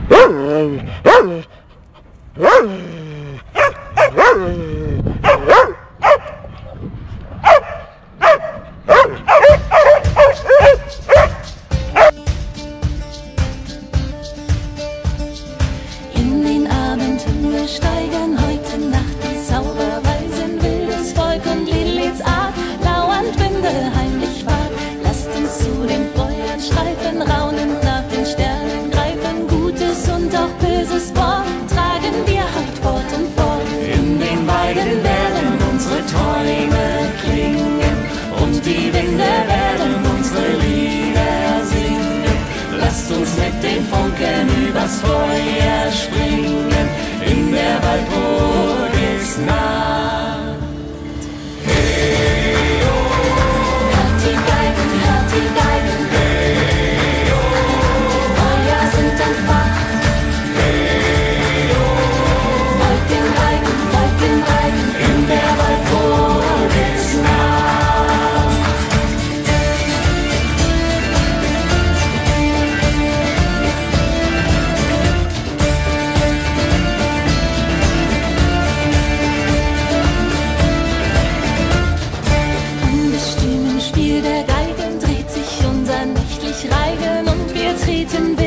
In den Abendhimmel steigen heute Nacht die Zauberweisen, wildes Volk und Liliths Art, lauernd Winde heimlich wart. Lasst uns zu den Feuern schreifen, raunend nach den Sternen greifen, Gutes und auch Böses Wort tragen wir halt fort und fort. In den Weiden werden unsere Träume klingen und die Winde werden unsere Lieder singen. Lasst uns mit den Funken übers Feuer springen, in der Walpurgisnacht. Hey, oh. Hört die Geigen, hey, oh. Die Feuer sind entfacht. Hey, oh. Folgt den Geigen, in der Walpurgisnacht. Im Spiel der Geigen dreht sich unser nächtlich Reigen und wir treten